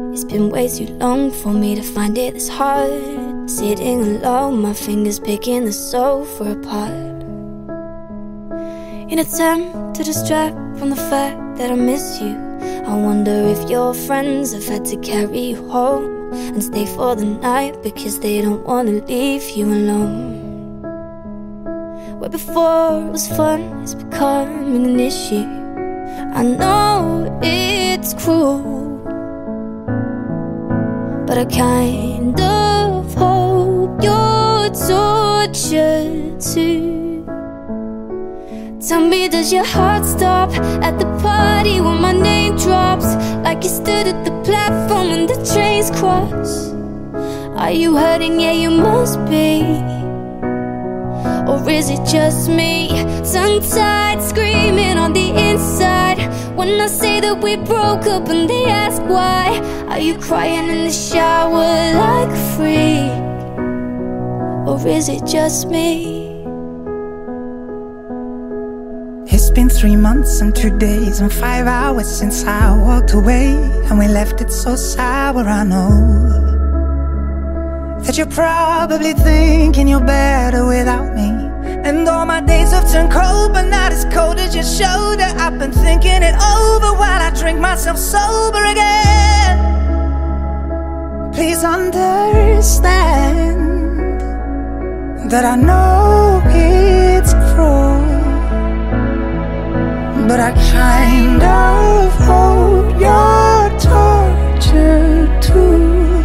It's been way too long for me to find it this hard. Sitting alone, my fingers picking the sofa apart, in attempt to distract from the fact that I miss you. I wonder if your friends have had to carry you home and stay for the night because they don't want to leave you alone. Where before it was fun, it's becoming an issue. I know it's cruel, but I kind of hope you're tortured too. Tell me, does your heart stop at the party when my name drops? Like you stood at the platform when the trains cross? Are you hurting? Yeah, you must be. Or is it just me, tongue-tied, screaming on the inside when I say that we broke up and they ask why? Are you crying in the shower like a freak? Or is it just me? It's been 3 months and 2 days and 5 hours since I walked away, and we left it so sour. I know that you're probably thinking you're better without me, and all my days have turned cold, but not as cold as your shoulder. I've been thinking it over while I drink myself sober again. Please understand that I know it's cruel, but I kind of hope you're tortured too.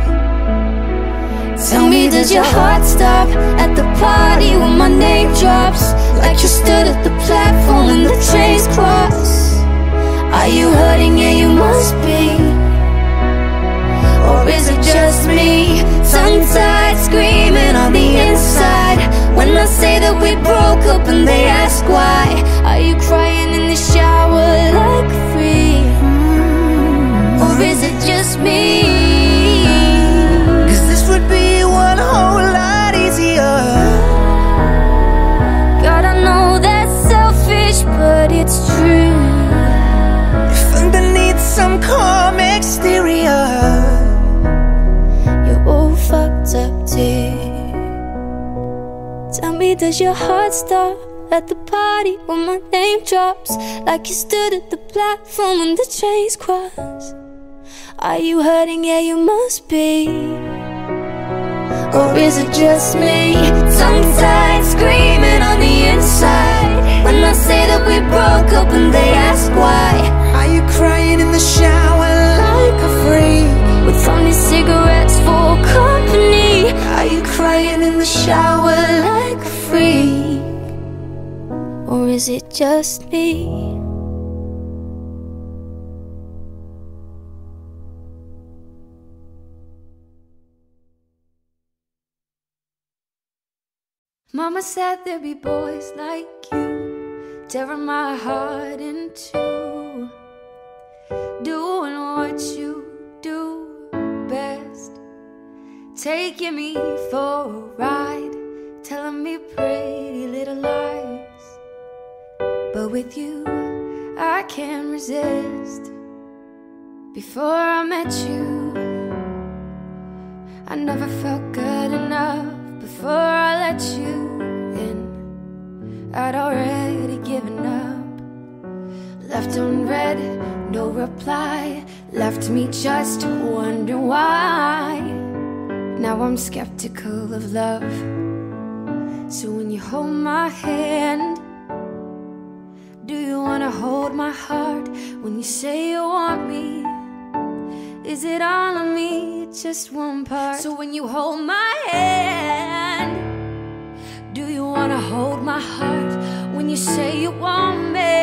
Tell me, does your heart stop at the party when my name drops? Like you stood at the platform when the trains cross? Are you hurting? Yeah, you must be. Or is it just me, tongue-tied, screaming on the inside when I say that we broke up and they ask why? Are you crying in the shower like a freak? Or is it just me? Would be one whole lot easier. God, I know that's selfish, but it's true. If underneath some calm exterior, you're all fucked up too. Tell me, does your heart stop at the party when my name drops? Like you stood at the platform when the trains cross? Are you hurting? Yeah, you must be. Or is it just me, tongue-tied, screaming on the inside when I say that we broke up and they ask why? Are you crying in the shower like a freak, with only cigarettes for company? Are you crying in the shower like a freak? Or is it just me? Mama said there'd be boys like you, tearing my heart in two, doing what you do best, taking me for a ride, telling me pretty little lies. But with you, I can't resist. Before I met you, I never felt good enough. Before I let you in, I'd already given up. Left unread, no reply, left me just wondering why. Now I'm skeptical of love. So when you hold my hand, do you wanna hold my heart? When you say you want me, is it all on me, just one part? So when you hold my hand, do you wanna hold my heart? When you say you want me,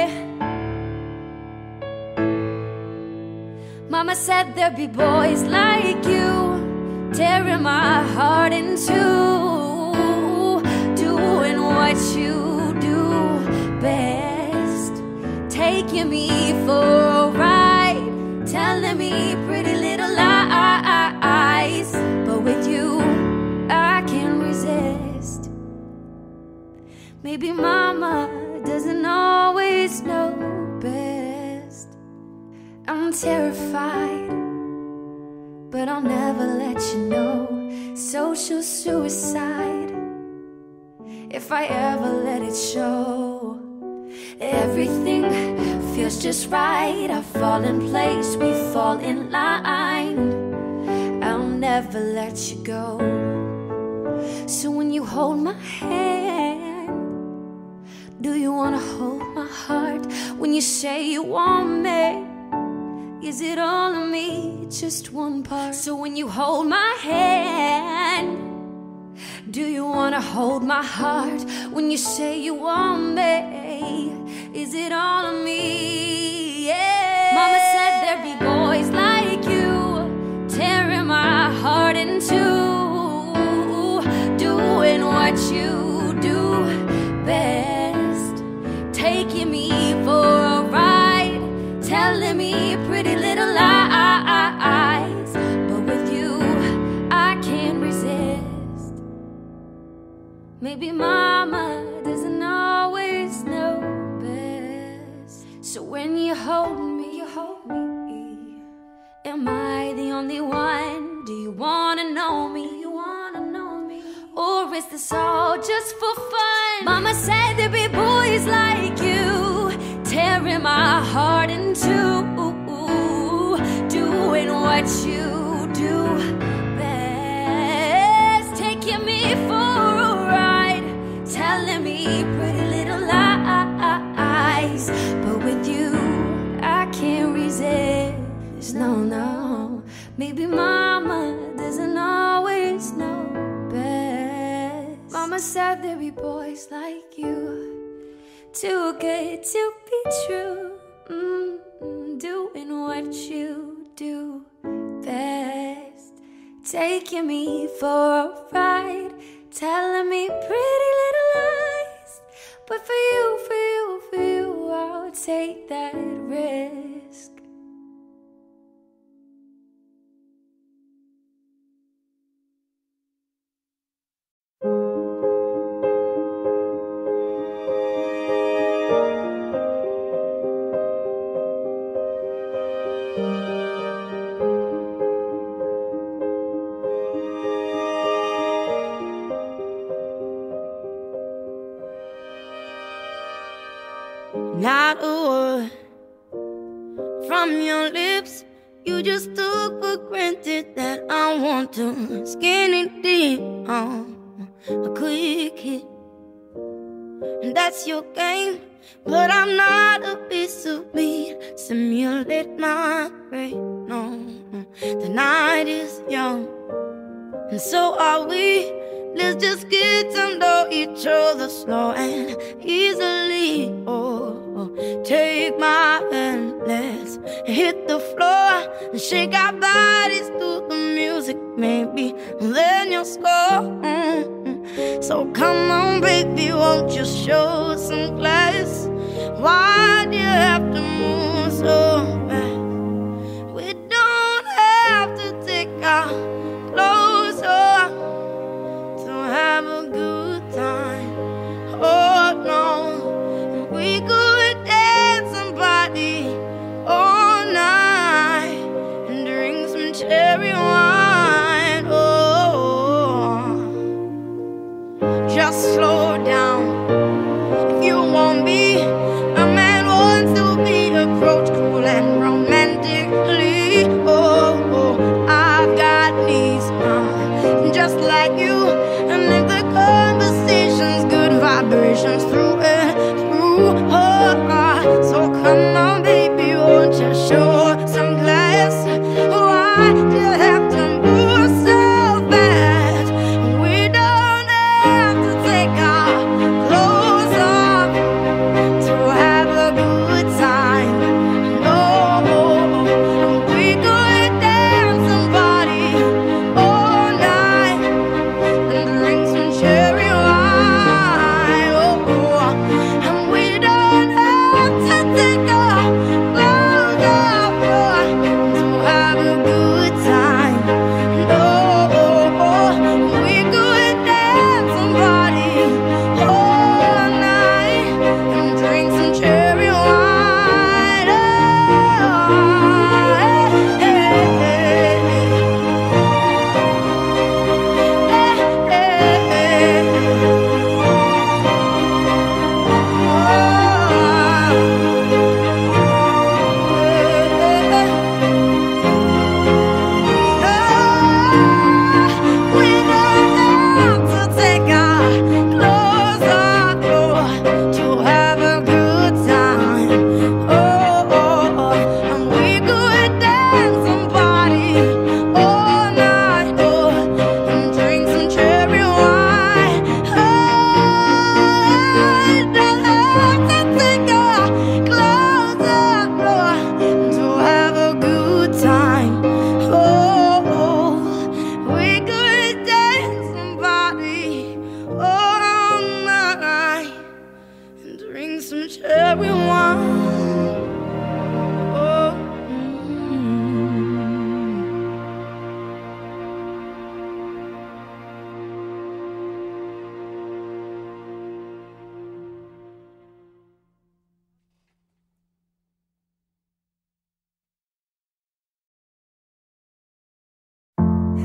Mama said there'd be boys like you, tearing my heart in two, doing what you do best, taking me for a ride, telling me pretty little lies. But with you, I can't resist. Maybe Mama doesn't always know best. I'm terrified but I'll never let you know. Social suicide, if I ever let it show. Everything feels just right. I fall in place, we fall in line. I'll never let you go. So when you hold my hand, do you wanna hold my heart? When you say you want me, is it all of me, just one part? So when you hold my hand, do you wanna hold my heart? When you say you want me, is it all of me? Yeah. Mama said there'd be boys like you, tearing my heart in two, doing what you do best, taking me for a ride, telling me pretty little lies. But with you, I can't resist. Maybe mama doesn't always know best. So when you hold me, am I the only one? Do you wanna know me? Or is this all just for fun? Mama said there'd be boys like you, tearing my heart in two, doing what you do best, taking me for a ride, telling me pretty little lies. But with you, I can't resist. No, no. Maybe mama doesn't always know best. Mama said there'd be boys like you, too good to be true, doing what you do best, taking me for a ride, telling me pretty little lies. But for you, I'll take that risk. Not a word from your lips. You just took for granted that I want to skin it deep on a quick hit. And that's your game, but I'm not a piece of meat. Simulate my brain. No, the night is young, and so are we. Let's just get to know each other slow and easily. Oh, take my hand, let's hit the floor and shake our bodies to the music, maybe then you'll score. So come on, baby, won't you show some class? Why do you have to move so fast? We don't have to take our clothes off to have a good time. Oh no, we could dance and party all night and drink some cherry wine. Oh, just slow down if you want me. A man wants to be approached cool and romantically. Oh, I've got needs just like you. And if the conversation's good, vibrations through and through her heart. So come on, baby, won't you show some class? Why do you have to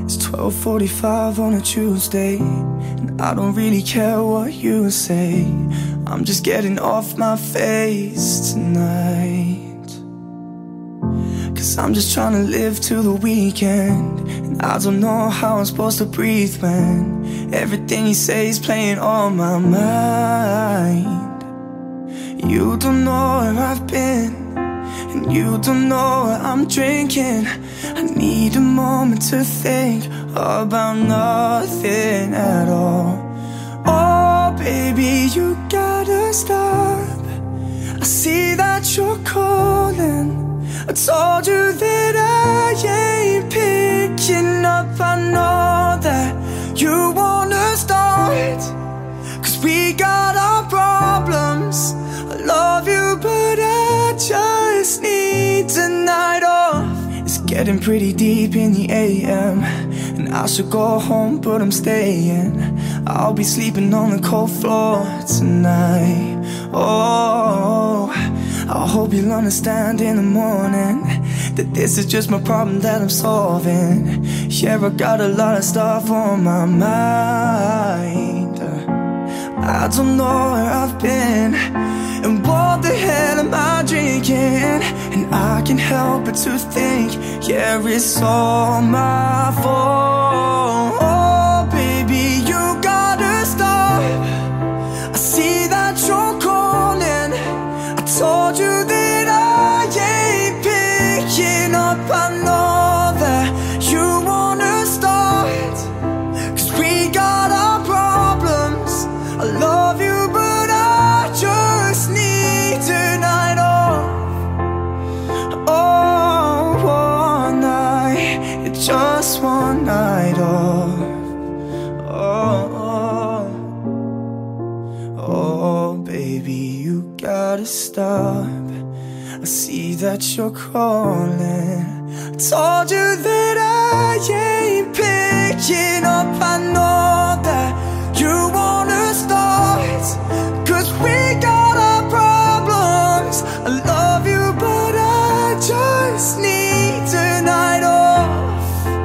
It's 12:45 on a Tuesday, and I don't really care what you say. I'm just getting off my face tonight, 'cause I'm just trying to live till the weekend. And I don't know how I'm supposed to breathe when everything you say is playing on my mind. You don't know where I've been, and you don't know what I'm drinking. I need a moment to think about nothing at all. Oh baby, you gotta stop. I see that you're calling. I told you that I ain't picking up. I know that you wanna start, 'cause we got our problems. I love you, but I just need tonight off. It's getting pretty deep in the AM, and I should go home, but I'm staying. I'll be sleeping on the cold floor tonight. Oh, I hope you'll understand in the morning that this is just my problem that I'm solving. Yeah, I got a lot of stuff on my mind. I don't know where I've been, and what the hell am I drinking? And I can't help but to think, yeah, it's all my fault. Oh baby, you gotta stop. I see that you're calling. I told you that I ain't picking up. I know that you wanna start, 'cause we got our problems. I love you, but I just need tonight off. Oh, one night, it's just one night off. Oh, oh, oh, baby, you gotta stop. I see that you're calling. I told you that I ain't picking up. I know that you wanna start, 'cause we got our problems. I love you, but I just need tonight off.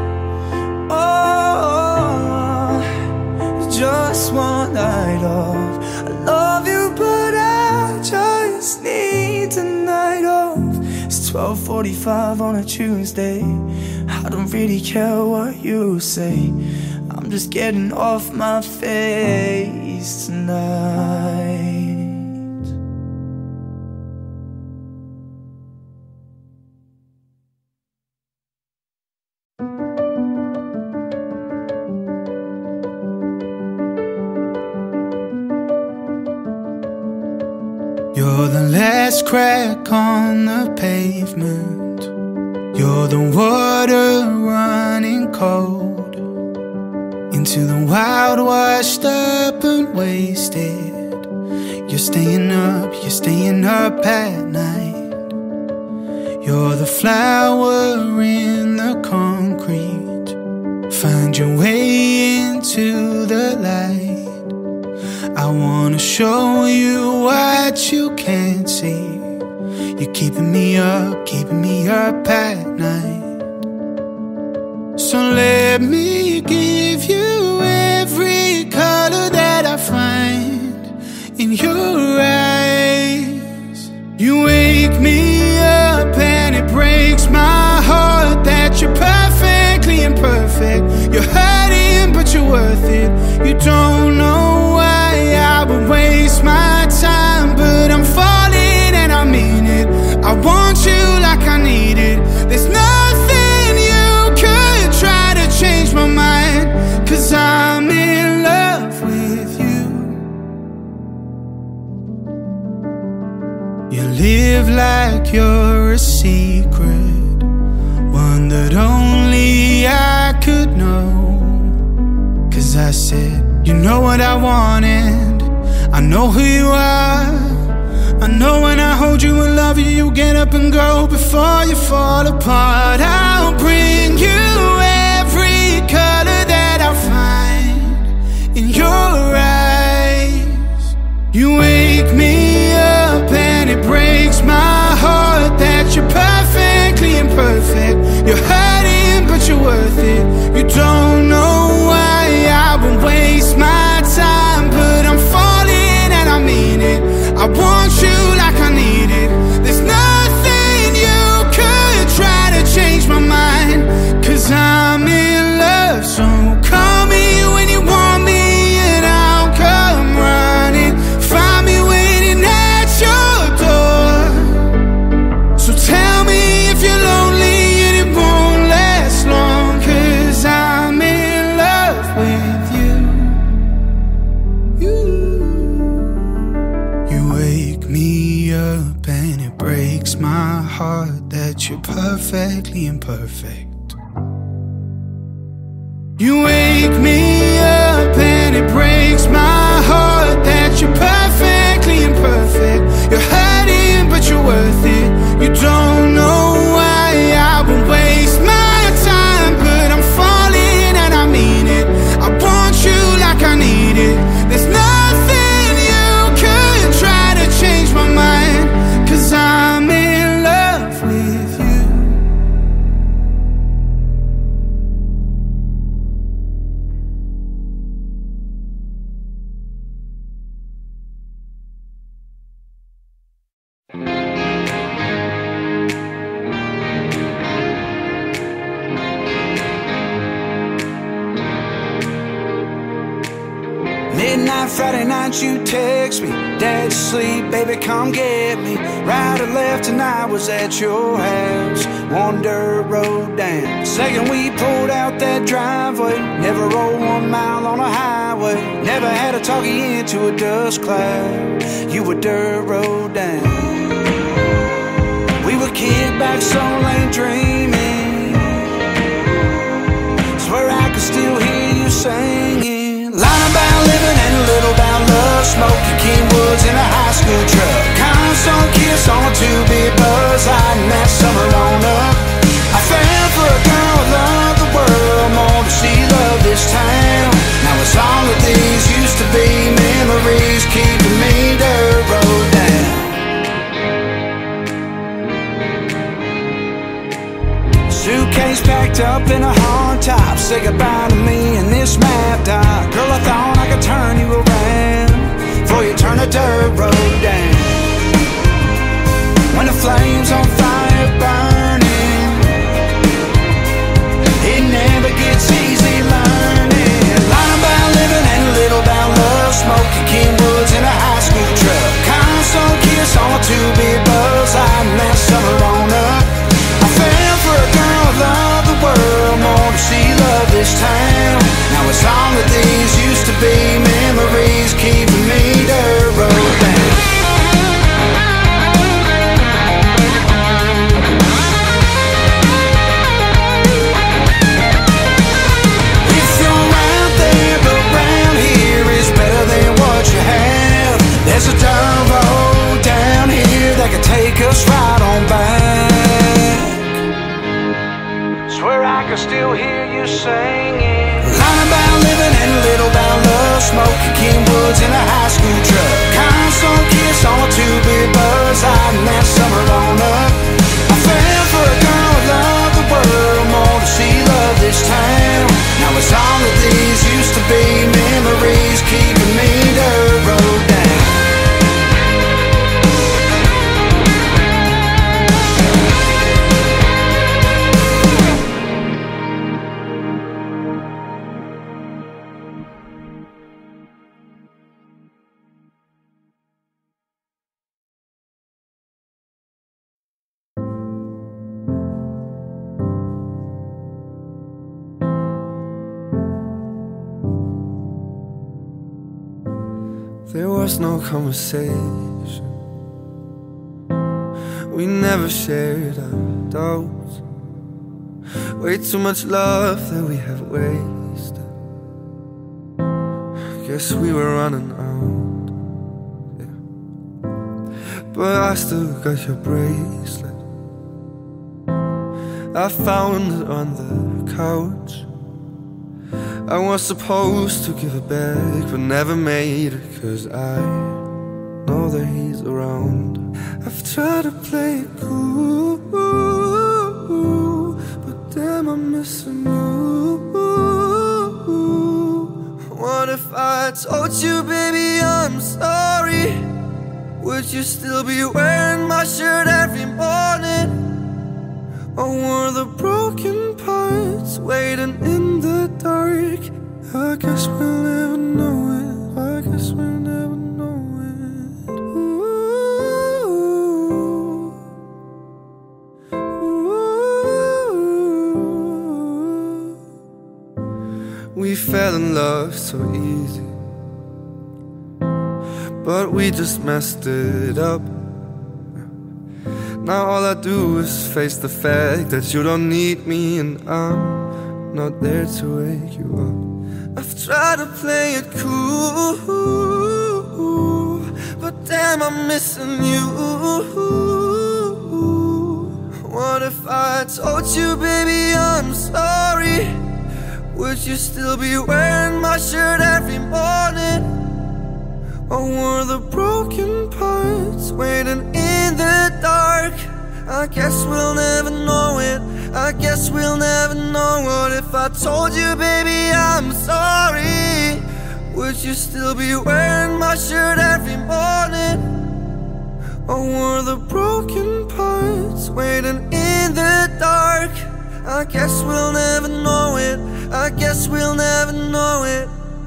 Oh, just one night off. I love you, but I just need tonight off. It's 12:45 on a Tuesday. I don't really care what you say. I'm just getting off my face tonight. You're the last crack on the pavement. You're the water running cold into the wild, washed up and wasted. You're staying up at night. You're the flower in the concrete. Find your way into the light. I wanna show you what you can't see. You're keeping me up at night. So let me give you every color that I find in your eyes. You wake me up and it breaks my heart that you're perfectly imperfect. You're hurting but you're worth it. You don't know why I would waste my time, but I'm falling and I mean it. I want you like I need it. There's nothing you could try to change my mind, 'cause I'm in love with you. You live like you're a secret, one that only I could know. 'Cause I said, you know what I wanted, I know who you are. I know when I hold you and love you, you get up and go before you fall apart. I'll bring you every color that I find in your eyes. You wake me up and it breaks my heart that you're perfectly imperfect. You're hurting but you're worth it. You don't perfectly imperfect. You wake me up and it breaks my heart that you're perfectly imperfect. You're hurting but you're worth it. You don't know why I would waste my time, but I'm falling and I mean it. I want you like I need it. There's nothing you could try to change my mind, 'cause I'm in love with you. Midnight Friday night, you text me, Dad's asleep, baby, come get me. Right or left, and I was at your house, one dirt road down. Second we pulled out that driveway, never rolled 1 mile on a highway. Never had to talk you into a dust cloud, you were dirt road down. We were kicked back Soul Lane dreaming, swear I could still hear you singing. Line about living and a little about love, smoking Kingwoods in a high school truck. Constant kiss on a 2-bit buzz, lighting that summer on up. I fell for a girl who loved the world more than she loved this town. Now it's all of these used to be memories, keeping me dirt road down. Suitcase packed up in a hard top, say goodbye to me in this map dock. Girl, I thought I could turn you around before you turn a dirt road down. When the flame's on fire burning, it never gets easy learning. Line about living and a little about love, smoking Kingwoods in a high school truck. Constant kiss on a 2-bit buzz, lighting that summer on up. I fell for a girl who loved the world more than she loved this town. Now it's all of these used to be memories, keeping me dirt road down. If you're out there, but round here is better than what you have. There's a dirt road down here that can take us right on back. Swear I can still hear you singing. Line about living and a little about love, smoking Kingwoods in a high school truck. Constant kiss on a 2-bit buzz, lighting that summer on up. I fell for a girl who loved the world more than she loved this town. Now it's all of these used to be memories, keeping me dirt road down. There was no conversation, we never shared our doubts. Way too much love that we have wasted. Guess we were running out, yeah. But I still got your bracelet, I found it on the couch. I was supposed to give it back, but never made it, 'cause I know that he's around. I've tried to play it cool, but damn, I'm missing you. What if I told you, baby, I'm sorry? Would you still be wearing my shirt every morning? Or were the broken parts waiting in the dark? I guess we'll never know it, I guess we'll never know it. We fell in love so easy, but we just messed it up. Now all I do is face the fact that you don't need me, and I'm not there to wake you up. I've tried to play it cool, but damn, I'm missing you. What if I told you, baby, I'm sorry? Would you still be wearing my shirt every morning? Or were the broken parts waiting in the dark? I guess we'll never know it. I guess we'll never know. What if I told you, baby, I'm sorry? Would you still be wearing my shirt every morning? Or were the broken parts waiting in the dark? I guess we'll never know it. I guess we'll never know it.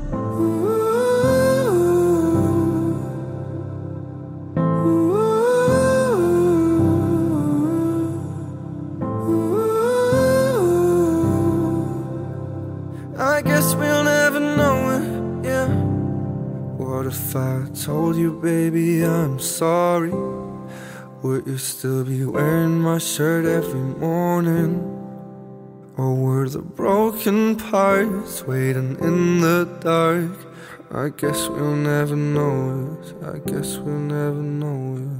I guess we'll never know it, yeah. What if I told you, baby, I'm sorry? Would you still be wearing my shirt every morning? Or were the broken parts waiting in the dark? I guess we'll never know it. I guess we'll never know it.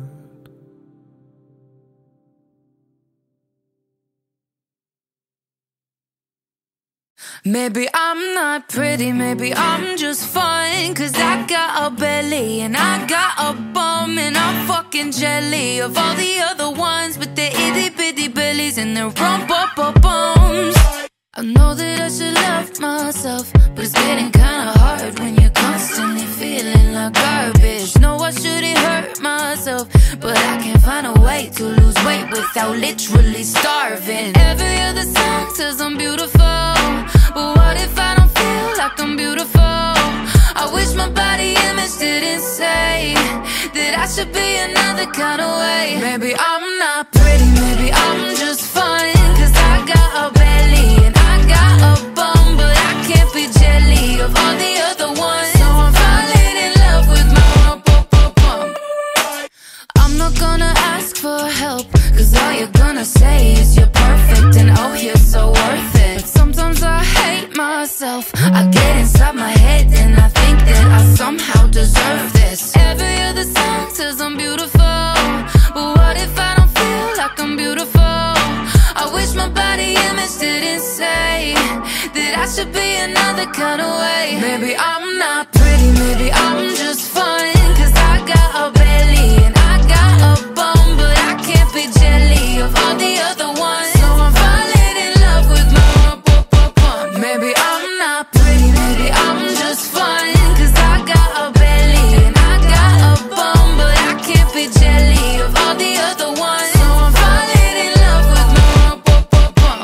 Maybe I'm not pretty, maybe I'm just fine, 'cause I got a belly and I got a bum, and I'm fucking jelly of all the other ones with their itty bitty bellies and their rump-up-bums. I know that I should love myself, but it's getting kinda hard when you're constantly feeling like garbage. No, I shouldn't hurt myself, but I can't find a way to lose weight without literally starving. Every other song says I'm beautiful, but what if I don't feel like I'm beautiful? I wish my body image didn't say that I should be another kind of way. Maybe I'm not pretty, maybe I'm just fine, 'cause I got a belly and I got a bum, but I can't be jelly of all the other ones. So I'm falling in love with my rump-up-bum. I'm not gonna ask for help, 'cause all you're gonna say is you're perfect and oh, you're so worth it. But sometimes I hate myself. I get inside my head and I think that I somehow deserve this. Every other song says I'm beautiful, but what if I don't feel like I'm beautiful? I wish my body image didn't say that I should be another kind of way. Maybe I'm not pretty, maybe I'm just fine, 'cause I got a belly and I got a bum, but I can't be jelly of all the other ones. So I'm falling in love with my rump-up-bum. Maybe I'm not pretty, maybe I'm just fine, 'cause I got a belly and I got a bum, but I can't be jelly of all the other ones. So I'm falling in love with my rump-up-bum.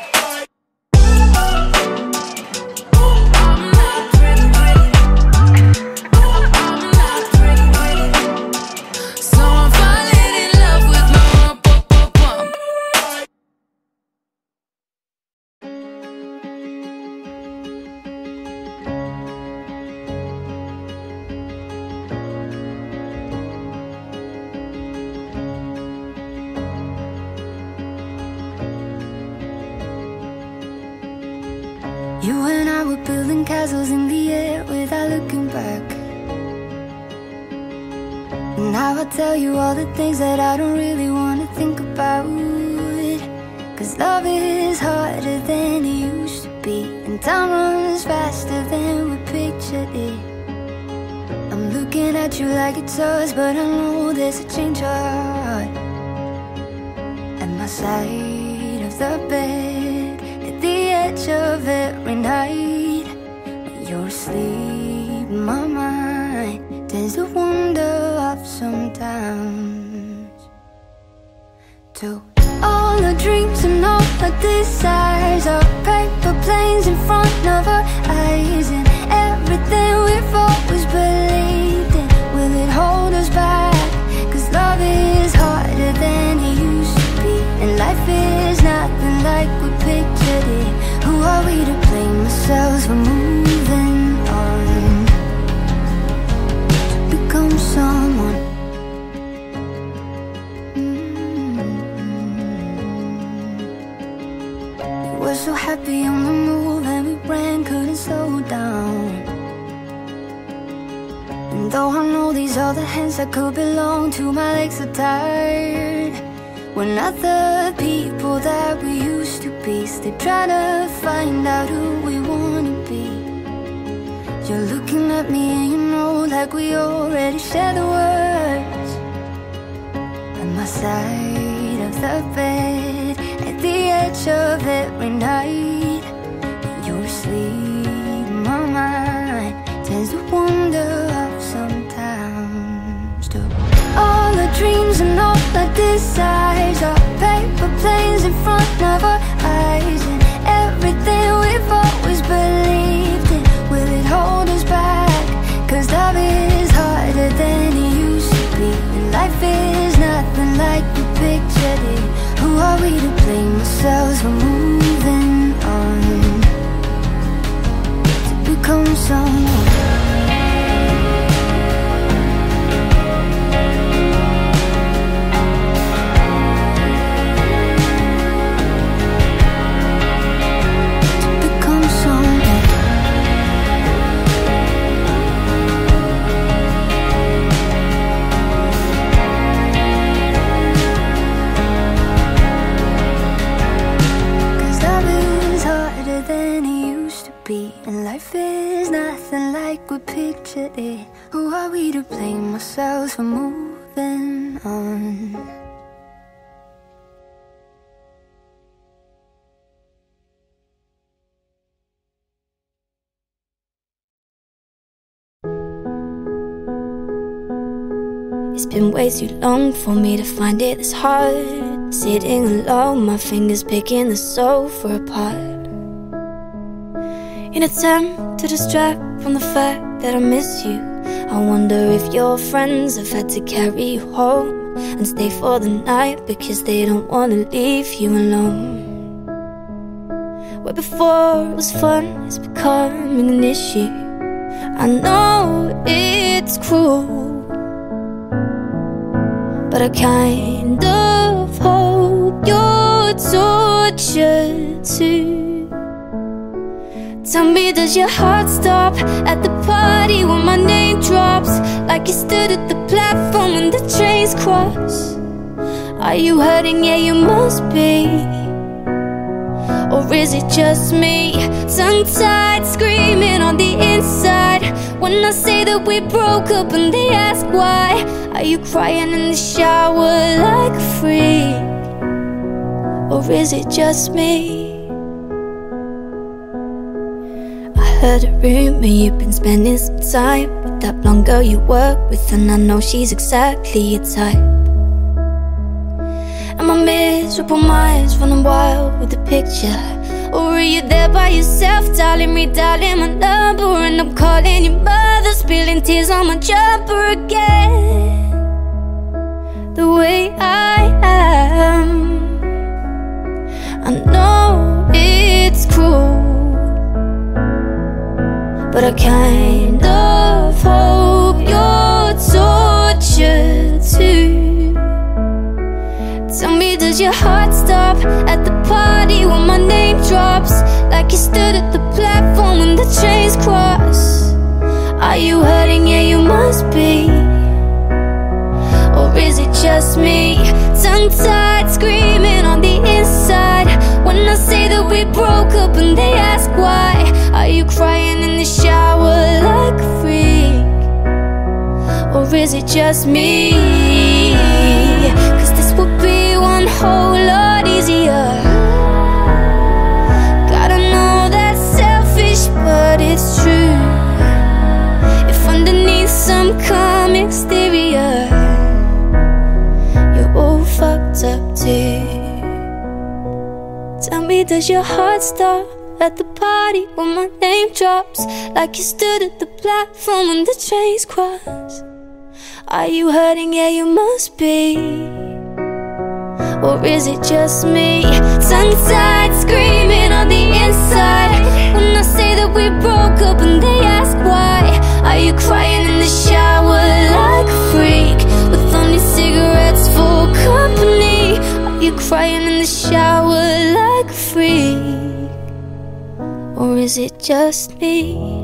I'm not pretty, I'm not pretty, so I'm falling in love with my rump-up-bum. You and I were building castles in the air without looking back. Now I tell you all the things that I don't really want to think about, 'cause love is harder than it used to be, and time runs faster than we pictured it. I'm looking at you like it's us, but I know there's a change of heart. At my side of the bed, at the edge of every night, when you're asleep, my mind tends to wander off sometimes to all the dreams and all the desires are paper planes in front of our eyes, and everything we've always believed in, will it hold us back? 'Cause love is harder than it used to be, and life is nothing like we pictured it. Who are we to blame ourselves for moving on to become someone? were so happy on the move, and we ran, couldn't slow down. And though I know these other hands that could belong to my legs are tired, we're not the people that we used to be. Still trying to find out who we wanna be. You're looking at me and you know, like we already shared the words. At my side of the bed, at the edge of every night, when you're asleep, my mind tends to wander off sometimes. To all the dreams and all the desires are paper planes in front of our eyes, and everything we've always believed in, will it hold us back? 'Cause love is harder than it used to be, and life is nothing like we pictured it. Who are we to blame ourselves for moving on to become someone? And life is nothing like we pictured it. Who are we to blame ourselves for moving on? It's been way too long for me to find it this hard. Sitting alone, my fingers picking the sofa apart, in attempt to distract from the fact that I miss you. I wonder if your friends have had to carry you home and stay for the night because they don't want to leave you alone. Where before it was fun, it's becoming an issue. I know it's cruel, but I kind of hope you're tortured too. Tell me, does your heart stop at the party when my name drops? Like you stood at the platform when the trains cross? Are you hurting? Yeah, you must be. Or is it just me, tongue-tied, screaming on the inside, when I say that we broke up and they ask why? Are you crying in the shower like a freak? Or is it just me? Heard a rumor you've been spending some time with that blonde girl you work with, and I know she's exactly your type. And my miserable mind's running wild with the picture. Or are you there by yourself, darling, redialing my number, and I'm calling your mother, spilling tears on my jumper again? The way I am, I know it's cruel, but I kind of hope you're tortured too. Tell me, does your heart stop at the party when my name drops? Like you stood at the platform when the trains cross? Are you hurting? Yeah, you must be. Or is it just me, tongue-tied, screaming on the inside, when I say that we broke up and they ask why? Are you crying in the shower like a freak? Or is it just me? 'Cause this would be one whole lot easier. Gotta know that's selfish, but it's true. If underneath some calm exterior, you're all fucked up too. Tell me, does your heart stop at the party when my name drops? Like you stood at the platform when the trains cross? Are you hurting? Yeah, you must be. Or is it just me, tongue-tied, screaming on the inside, when I say that we broke up and they ask why? Are you crying in the shower like a freak, with only cigarettes for company? Are you crying in the shower like a freak? was it just me?